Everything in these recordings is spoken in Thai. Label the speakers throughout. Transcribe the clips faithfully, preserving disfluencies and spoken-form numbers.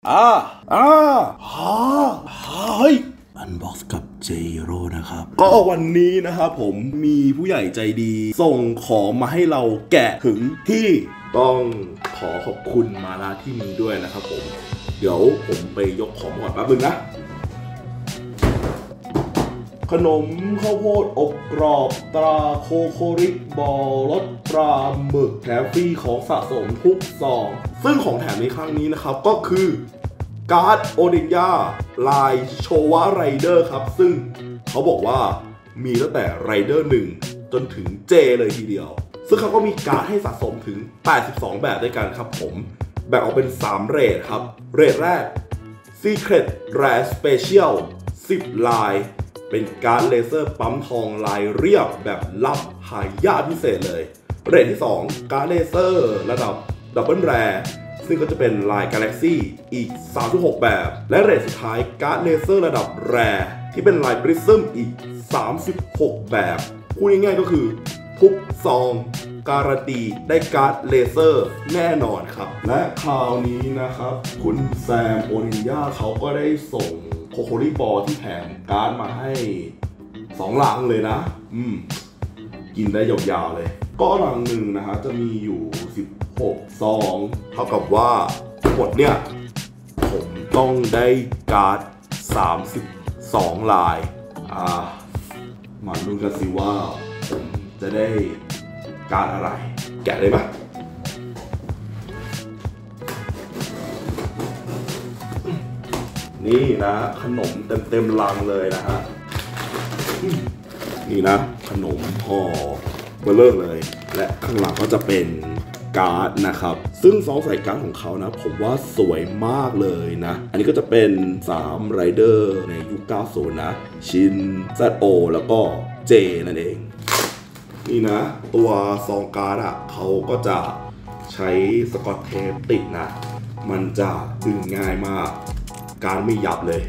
Speaker 1: อ่าอ่าฮ่าเฮ้ยอันบ็อกซ์กับเจโร่นะครับก็วันนี้นะครับผมมีผู้ใหญ่ใจดีส่งของมาให้เราแกะถึงที่ต้องขอขอบคุณมาณที่นี้ด้วยนะครับผมเดี๋ยวผมไปยกของก่อนแป๊บนึงนะขนมข้าวโพดอบกรอบตราโคโคริบอลรสปลาหมึกแถมฟรีของสะสมทุกซองซึ่งของแถมในครั้งนี้นะครับก็คือการ์ดโอดินยาลายโชวะไรเดอร์ครับซึ่งเขาบอกว่ามีตั้งแต่ไรเดอร์หนึ่งจนถึงเจเลยทีเดียวซึ่งเขาก็มีการ์ดให้สะสมถึงแปดสิบสองแบบด้วยกันครับผมแบ่งออกเป็นสามเรทครับเรทแรก Secret Rare Special สิบลายเป็นการ์ดเลเซอร์ปั๊มทองลายเรียบแบบลับหายากพิเศษเลยเรทที่สองการ์ดเลเซอร์ระดับดับเบิลแรร์ซึ่งก็จะเป็นลายกาแล็กซี่อีกสามสิบหกแบบและเรทสุดท้ายการ์ดเลเซอร์ระดับแรร์ที่เป็นลายปริซึมอีกสามสิบหกแบบพูดง่ายๆก็คือทุกซองการันตีได้การ์ดเลเซอร์แน่นอนครับและคราวนี้นะครับคุณแซมโอนินยาเขาก็ได้ส่งโคโคริบอลที่แถมการ์ดมาให้สองลังเลยนะอืมกินได้ยาวๆเลยก็ลังหนึ่งนะฮะจะมีอยู่สิบหกซองเท่ากับว่าหมดเนี่ยผมต้องได้การ์ดสามสิบสองลายอ่ามาดูกันสิว่าผมจะได้การ์ดอะไรแกะเลยไหมนี่นะขนมเต็มเต็มลังเลยนะฮะนี่นะขนมห่อเบลเลอร์เลยและข้างหลังก็จะเป็นการ์ดนะครับซึ่งซองใส่การ์ดของเขานะผมว่าสวยมากเลยนะอันนี้ก็จะเป็นสามไรเดอร์ในยุคเก้าสิบนะชิน แซด โอ แล้วก็เจนั่นเองนี่นะตัวซองการ์ดอ่ะเขาก็จะใช้สกอตเทปติดนะมันจะดึงง่ายมากการ์ดไม่ยับเลย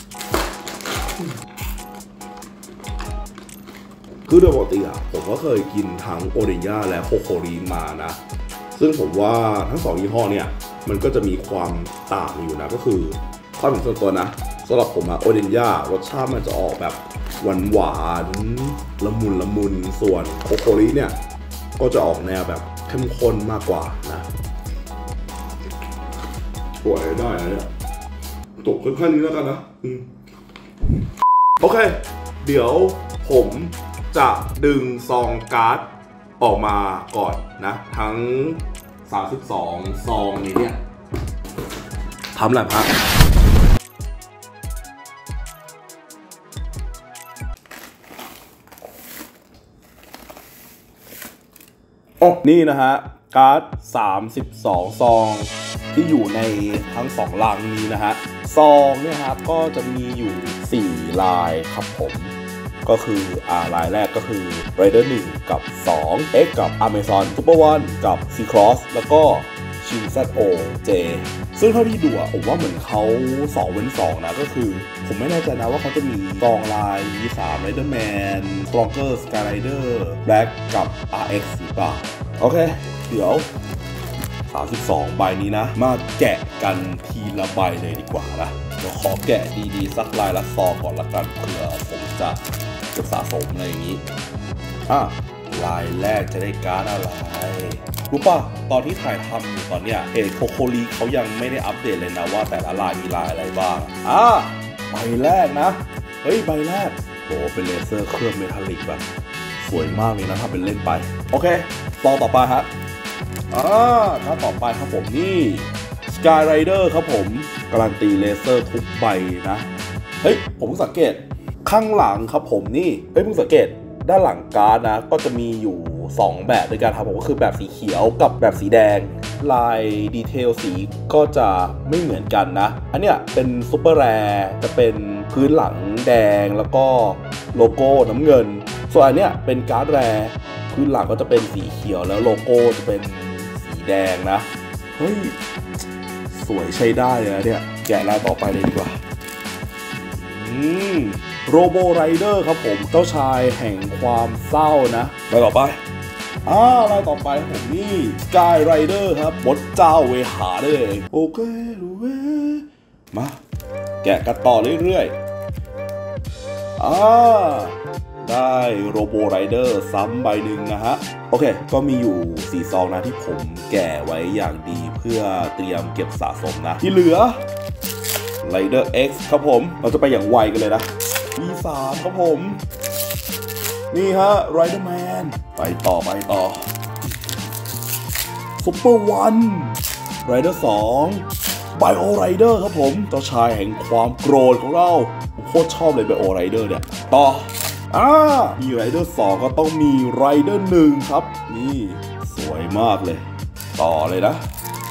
Speaker 1: คือโดยปกติอ่ะผมก็เคยกินทั้งโอเดนยาและโคโคริมานะซึ่งผมว่าทั้งสองยี่ห้อเนี่ยมันก็จะมีความต่างอยู่นะก็คือความเป็นส่วนตัวนะสำหรับผมอะโอเดนยารสชาติมันจะออกแบบหวานหวานละมุนละมุนส่วนโคโคริเนี่ยก็จะออกแนวแบบเข้มข้นมากกว่านะป่วยได้เนี่ยตกแค่นี้แล้วกันนะโอเคเดี๋ยวผมจะดึงซองการ์ดออกมาก่อนนะทั้งสามสิบสองซองนี้เนี่ยทำอะไรพักอ๋อนี่นะฮะการ์ดสามสิบสองซองที่อยู่ในทั้งสองลังนี้นะฮะซองเนี่ยครับก็จะมีอยู่สี่ลายครับผมก็คืออ่าลายแรกก็คือ Rider หนึ่งกับสอง X กับ Amazon Super One กับ C-Cross แล้วก็ ชิน แซด โอ เจ ซึ่งเท่าที่ดูอะผมว่าเหมือนเขาสองเว้นสองนะก็คือผมไม่แน่ใจนะว่าเขาจะมีกองลาย วี สาม Riderman Stronger Skyrider Black กับ อาร์ เอ็กซ์ หรือเปล่าโอเคเดี๋ยวสามสิบสองใบนี้นะมาแกะกันทีละใบเลยดีกว่านะเดี๋ยวขอแกะดีๆสักลายละซองก่อนละกันเผื่อผมจะจะสะสมอะไรอย่างนี้อ่ะลายแรกจะได้การ์ดอะไรรู้ป่ะตอนที่ถ่ายทำอยู่ตอนเนี้ยเอโคโคลีเขายังไม่ได้อัปเดตเลยนะว่าแต่ละลายมีลายอะไรบ้างอ่ะใบแรกนะเฮ้ยใบแรกโอ้เป็นเลเซอร์เคลือบเมทัลลิกแบบสวยมากเลยนะถ้าเป็นเล่นไปโอเคซองต่อไปฮะอ่าถ้าต่อไปครับผมนี่ Skyrider ครับผมการันตีเลเซอร์ทุกใบนะเฮ้ยผมสังเกตข้างหลังครับผมนี่เฮ้ยเพิ่งสังเกตด้านหลังการ์ดนะก็จะมีอยู่สองแบบด้วยกันครับผมก็คือแบบสีเขียวกับแบบสีแดงลายดีเทลสีก็จะไม่เหมือนกันนะอันเนี้ยเป็นซุปเปอร์แรร์จะเป็นพื้นหลังแดงแล้วก็โลโก้น้ำเงินส่วนอันเนี้ยเป็นการ์ดแรร์พื้นหลังก็จะเป็นสีเขียวแล้วโลโก้จะเป็นสีแดงนะเฮ้ยสวยใช้ได้เลยเนี่ยแกะลายต่อไปเลยดีกว่าอืมโรโบไรเดอร์ครับผมเจ้าชายแห่งความเศร้านะไปต่อไปอ่าลายต่อไปผมนี่สกายไรเดอร์ครับมดเจ้าเวหาเลยโอเครู้เวมาแกะกันต่อเรื่อยๆอ่าได้โรโบไรเดอร์ซ้ำใบหนึ่งนะฮะโอเคก็มีอยู่สี่ซองนะที่ผมแกะไว้อย่างดีเพื่อเตรียมเก็บสะสมนะที่เหลือ Rider X ครับผมเราจะไปอย่างไวกันเลยนะ อี สาม ครับผมนี่ฮะ Rider Man ไปต่อไปต่อ Super One Rider สอง Bio Rider ครับผมเจ้าชายแห่งความโกรธของเราผมโคตรชอบเลย Bio Rider เนี่ยต่ออ่ามี Rider สองก็ต้องมี Rider หนึ่งครับนี่สวยมากเลยต่อเลยนะ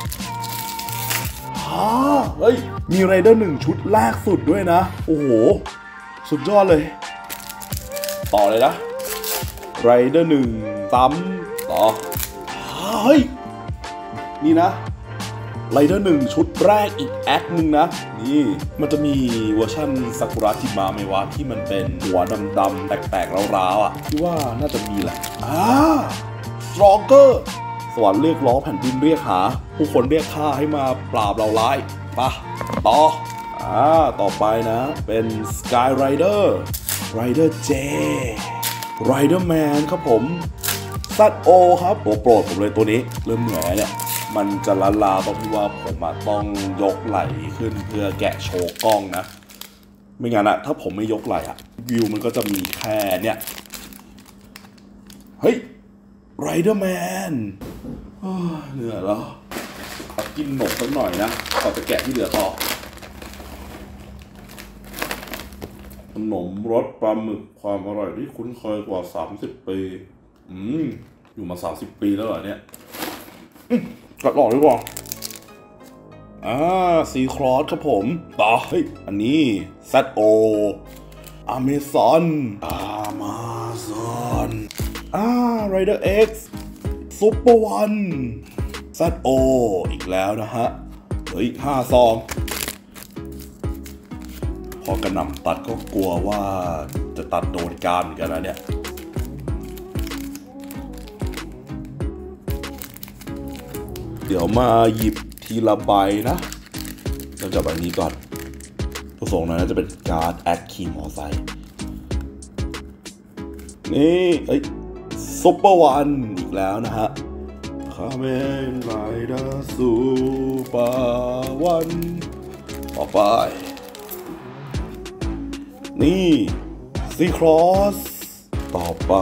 Speaker 1: ฮ่าเฮ้ยมี Rider หนึ่งชุดแรกสุดด้วยนะโอ้โหสุดยอดเลยต่อเลยนะ Rider หนึ่งซ้ำต่อเฮ้ยนี่นะRider หนึ่งชุดแรกอีกแอคหนึ่งนะนี่มันจะมีเวอร์ชันซากุระทิมาไหมวะที่มันเป็นหัวดำๆแตกๆร้าวๆอ่ะที่ว่าน่าจะมีแหละอ่า Stronger สวรรค์เรียกร้องแผ่นดินเรียกหาผู้คนเรียกข้าให้มาปราบเราร้ายปะต่ออ่าต่อไปนะเป็น Sky Rider Rider J Rider Man ครับผม แซด โอ ครับตัวโปรดผมเลยตัวนี้เริ่มเหนื่อยเนี่ยมันจะล้าลาตรงที่ว่าผมต้องยกไหล่ขึ้นเพื่อแกะโชว์กล้องนะไม่งั้นอะถ้าผมไม่ยกไหล่อะวิวมันก็จะมีแค่เนี่ยเฮ้ย Rider Man เหนื่อยแล้วเอากินหนมสักหน่อยนะก่อนจะแกะที่เหลือต่อขนมรสปลาหมึกความอร่อยที่คุ้นเคยกว่าสามสิบปีอืมอยู่มาสามสิบปีแล้วเหรอเนี่ยกัดหลอดดีกว่าอ่าซีครอสครับผมต่อเฮ้ยอันนี้ แซด โอ Amazon Amazon อ่า Rider X Super One แซด โอ อีกแล้วนะฮะเหลืออีกห้าซองพอกระหน่ำตัดก็กลัวว่าจะตัดโดนการเหมือนกันนะเนี่ยเดี๋ยวมาหยิบทีละใบนะเริ่มจากใบนี้ก่อนผู้ส่งนะจะเป็นการ์ดแอดขี่มอไซค์นี่เอ้ยซุปเปอร์วันอีกแล้วนะฮะคาเมนไรเดอร์ซูเปอร์วันต่อไปนี่ซีครอสต่อไป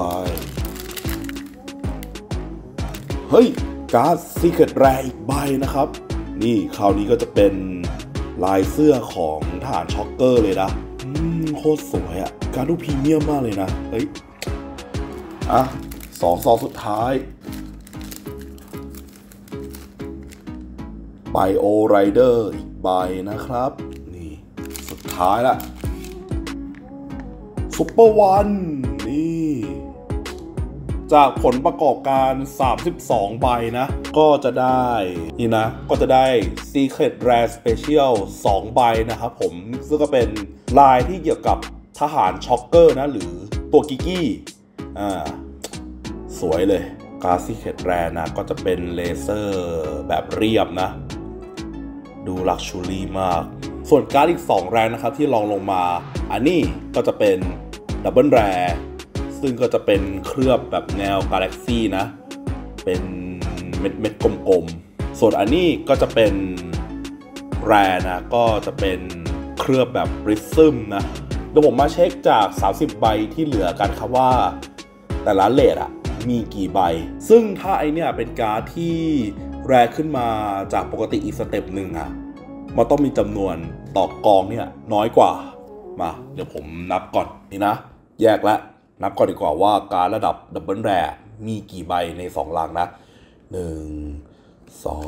Speaker 1: เฮ้ยการ์ดซีเคร็ตแรร์อีกใบนะครับนี่คราวนี้ก็จะเป็นลายเสื้อของทหารช็อกเกอร์เลยนะอืมโคตรสวยอ่ะการ์ดดูพรีเมียมมากเลยนะเฮ้ยอ่ะสองซองสุดท้ายไบโอไรเดอร์อีกใบนะครับนี่สุดท้ายละซุปเปอร์วันนี่จากผลประกอบการสามสิบสองใบนะก็จะได้นี่นะก็จะได้ Secret Rare Special สองใบนะครับผมซึ่งก็เป็นลายที่เกี่ยวกับทหารช็อกเกอร์นะหรือตัวกิกกี้อ่าสวยเลยการ์ด Secret Rare นะก็จะเป็นเลเซอร์แบบเรียบนะดูลักชัวรี่มากส่วนการ์ดอีกสองแรร์นะครับที่ลองลงมาอันนี้ก็จะเป็นดับเบิลแรร์ซึ่งก็จะเป็นเคลือบแบบแนวกาแล็กซี่นะเป็นเม็ดเม็ดกลมๆส่วนอันนี้ก็จะเป็นแรร์นะก็จะเป็นเคลือบแบบปริซึมนะเดี๋ยวผมมาเช็คจากสามสิบใบที่เหลือกันครับว่าแต่ละเลทอะมีกี่ใบซึ่งถ้าไอเนี้ยเป็นการ์ดที่แรร์ขึ้นมาจากปกติอีกสเต็ปหนึ่งอะมันต้องมีจำนวนต่อกองเนี่ยน้อยกว่ามาเดี๋ยวผมนับก่อนนี่นะแยกละนับก่อนดีกว่าว่าการระดับดับเบิลแรร์มีกี่ใบในสองลังนะหนึ่ง สอง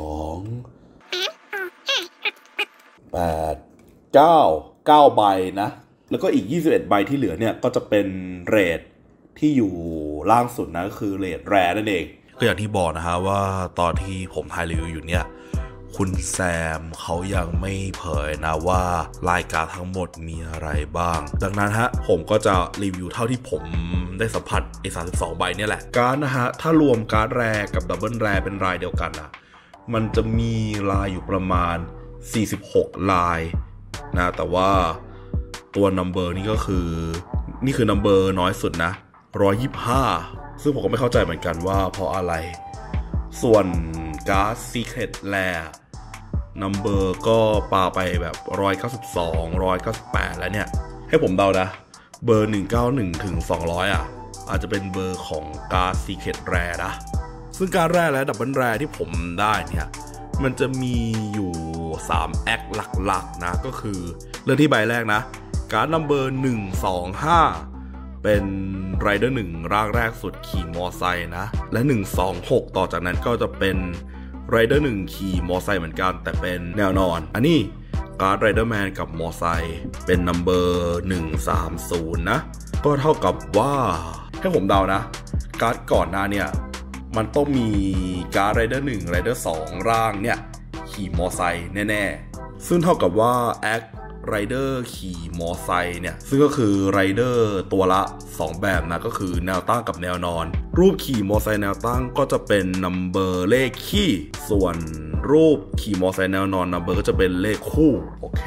Speaker 1: แปด เก้า เก้าใบนะแล้วก็อีกยี่สิบเอ็ดใบที่เหลือเนี่ยก็จะเป็นเรทที่อยู่ล่างสุดนะก็คือเรทแรร์นั่นเองก็อย่างที่บอกนะฮะว่าตอนที่ผมถ่ายรีวิวอยู่เนี่ยคุณแซมเขายังไม่เผยนะว่ารายการทั้งหมดมีอะไรบ้างดังนั้นฮะผมก็จะรีวิวเท่าที่ผมได้สัมผัสไอ้สามสิบสองใบเนี่ยแหละการนะฮะถ้ารวมการ์ดแรร์กับดับเบิลแรร์เป็นรายเดียวกันนะมันจะมีลายอยู่ประมาณสี่สิบหกลายนะแต่ว่าตัวนัมเบอร์นี่ก็คือนี่คือนัมเบอร์น้อยสุดนะหนึ่งร้อยยี่สิบห้าซึ่งผมก็ไม่เข้าใจเหมือนกันว่าเพราะอะไรส่วนการ์ด Secret Rare นัมเบอร์ก็ปาไปแบบหนึ่งร้อยเก้าสิบสอง หนึ่งร้อยเก้าสิบแปดแล้วเนี่ยให้ผมเดานะเบอร์หนึ่งร้อยเก้าสิบเอ็ดถึงสองร้อยอ่ะอาจจะเป็นเบอร์ของการ์ด Secret Rare นะซึ่งการ์ดแรและดับเบิลแรที่ผมได้เนี่ยมันจะมีอยู่สามแอคหลักๆนะก็คือเรื่องที่ใบแรกนะการ์ดนัมเบอร์หนึ่งสองห้าเป็นไรเดอร์หนึ่งร่างแรกสุดขี่มอไซค์นะและหนึ่งสองหกต่อจากนั้นก็จะเป็นไรเดอร์หนึ่งขี่มอไซค์เหมือนกันแต่เป็นแนวนอนอันนี้การ์ดไรเดอร์แมนกับมอไซค์เป็นนัมเบอร์หนึ่งสามศูนย์นะก็เท่ากับว่าให้ผมเดานะการ์ดก่อนหน้าเนี่ยมันต้องมีการ์ดไรเดอร์หนึ่งไรเดอร์สองร่างเนี่ยขี่มอไซค์แน่ๆซึ่งเท่ากับว่าแอคไรเดอร์ขี่มอไซค์เนี่ยซึ่งก็คือไรเดอร์ตัวละสองแบบนะก็คือแนวตั้งกับแนวนอนรูปขี่มอไซค์แนวตั้งก็จะเป็นนัมเบอร์เลขคี่ส่วนรูปขี่มอไซค์แนวนอนนัมเบอร์ก็จะเป็นเลขคู่โอเค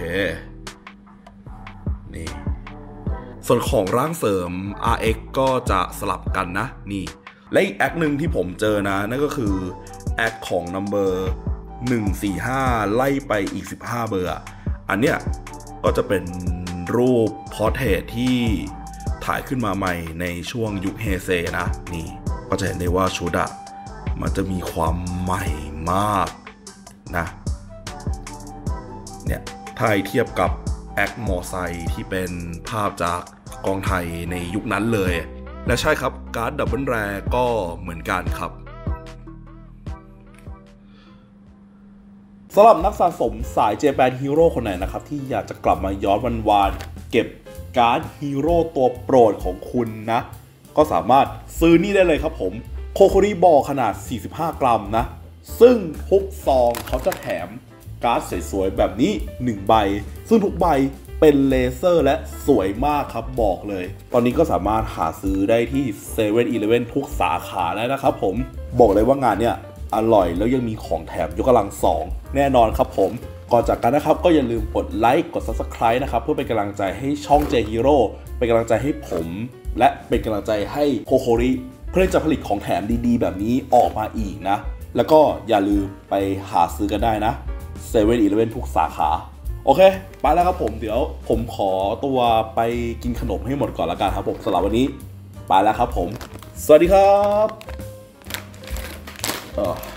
Speaker 1: นี่ส่วนของร่างเสริม อาร์ เอ็กซ์ ก็จะสลับกันนะนี่และอีกแอคหนึ่งที่ผมเจอนะนั่นก็คือแอคของนัมเบอร์หนึ่งสี่ห้าไล่ไปอีกสิบห้าเบอร์อันเนี้ยก็จะเป็นรูปพอร์เทรตที่ถ่ายขึ้นมาใหม่ในช่วงยุคเฮเซนะนี่ก็จะเห็นได้ว่าชุดอะมันจะมีความใหม่มากนะเนี่ยถ้าเทียบกับแอคมอไซค์ที่เป็นภาพจากกองไทยในยุคนั้นเลยและใช่ครับการ์ดดับเบิลแรร์ก็เหมือนกันครับสำหรับนักสะสมสาย Japan Hero คนไหนนะครับที่อยากจะกลับมาย้อนวันวานเก็บการ์ดฮีโร่ตัวโปรดของคุณนะก็สามารถซื้อนี่ได้เลยครับผมโคโคริบอลขนาดสี่สิบห้ากรัมนะซึ่งทุกซองเขาจะแถมการ์ดสวยๆแบบนี้หนึ่งใบซึ่งทุกใบเป็นเลเซอร์และสวยมากครับบอกเลยตอนนี้ก็สามารถหาซื้อได้ที่ เซเว่นอีเลฟเว่น ทุกสาขาแล้วนะครับผมบอกเลยว่างานเนี้ยอร่อยแล้วยังมีของแถมยกกำลังสองแน่นอนครับผมก่อนจากกันนะครับก็อย่าลืมกดไลค์กด ซับสไครบ์ นะครับเพื่อเป็นกำลังใจให้ช่อง J Hero เป็นกำลังใจให้ผมและเป็นกำลังใจให้โคโคริเพื่อจะผลิตของแถมดีๆแบบนี้ออกมาอีกนะแล้วก็อย่าลืมไปหาซื้อกันได้นะ เซเว่นอีเลฟเว่น ทุกสาขาโอเคไปแล้วครับผมเดี๋ยวผมขอตัวไปกินขนมให้หมดก่อนละกันครับผมสำหรับวันนี้ไปแล้วครับผมสวัสดีครับ